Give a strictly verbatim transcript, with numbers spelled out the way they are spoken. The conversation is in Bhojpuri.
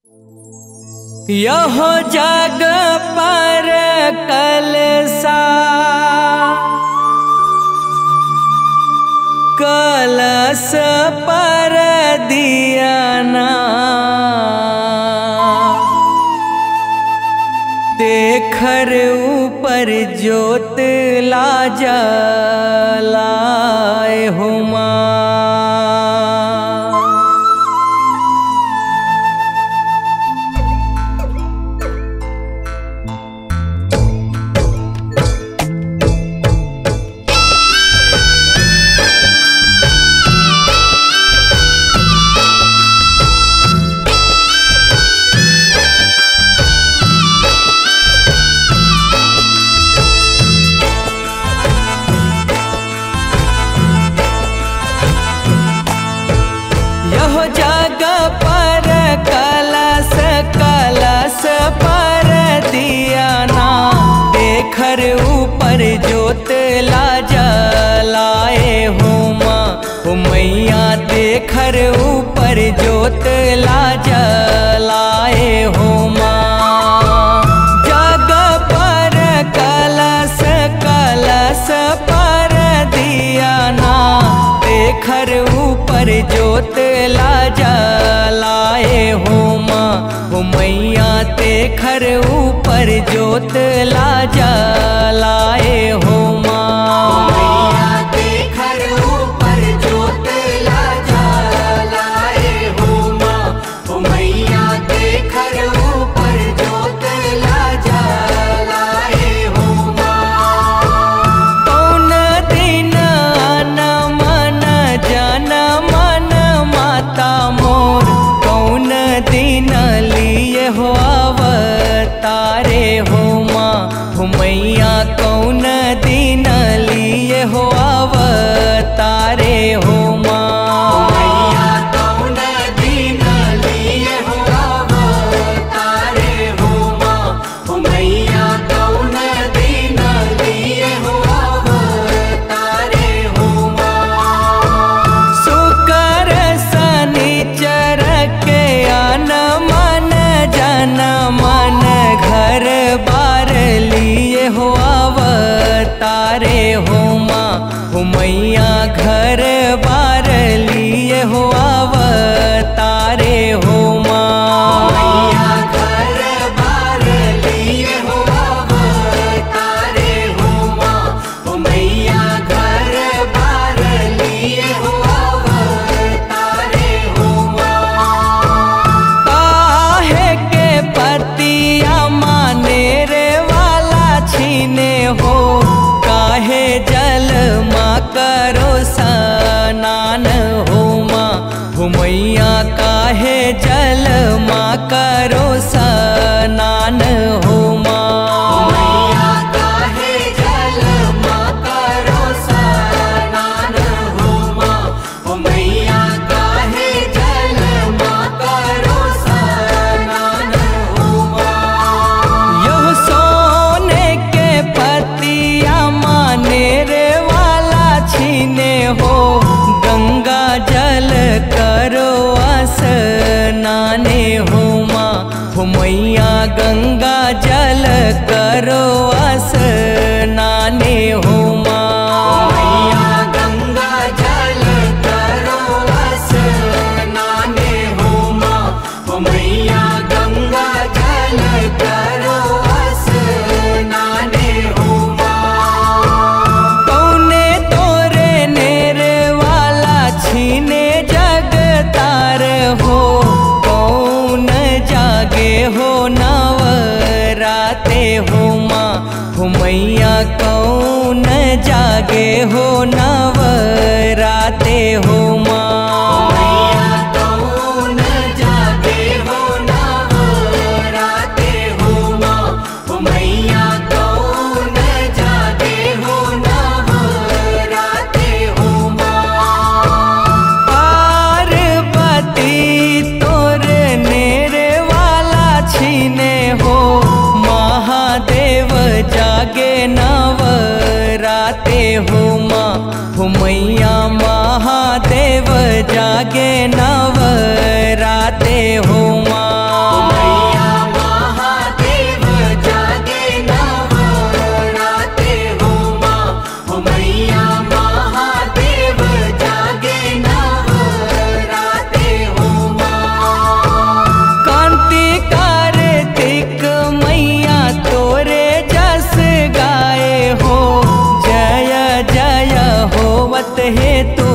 यह जग पर कलसा कलश पर दियाना देखर ऊपर ज्योत ला जलाए हुमा। जग पर कलश कलश पर दियाना देखर ऊपर ज्योत ला जलाए हुमा। मैया देखर ऊपर ज्योत ला जलाए हुमा। जग पर कलश कलश पर दियाना देखर ऊपर ज्योत ला जलाए हुमा। मैया देखर ऊपर ज्योत ला जलाए हुमा। मैया देखर ऊपर ज्योत ला जलाए हुमा। मैया देखर ऊपर ज्योत ला जलाए हुमा। कौन दिन न मन जन मन माता मोर कौन दिन लिए हो अवतारे हुमा। मैया कौन दिन लिए हो अवतारे हुमा। मैया कौन दिन लिए हो अवतारे हुमा। मैया कौन दिन लिए हो अवतारे हुमा। शुक्र शनिचर के अन मन जन मन घर बार लिए हो अवतारे हुमा। मैया घर बार लिए हो अवतारे हुमा। मैया घर बार लिए हो अवतारे हुमा। मैया घर बार लिए हो अवतारे हुमा। काहे के पतिया माने रे वाला छीने हो काहे जल माँ करो स्नान होमा। मैया काहे जल माँ करो स्नान होमा। मैया काहे जल माँ करो स्नान होमा। मैया काहे जल माँ करो स्नान होमा। यह सोने के पतिया माने रे वाला छीने हो गंगा जल करो स्नाने होमा। मैया गंगा जल करो स्नाने होमा। मैया गंगा जल करो स्नाने होमा। मैया गंगा जल करो स्नाने होमा। कौने तोरे नेरे वाला छीने जग तार हो कौन जागे हो नवराते होमा। मैया कौन जागे हो नवराते होमा। मैया कौन जागे हो नवराते होमा। मैया कौन जागे हो नवराते होमा। पार्वती तोर नेरे वाला छीने हो महादेव जागे नवराते होमा। मैया महादेव जागे नवराते होमा। तू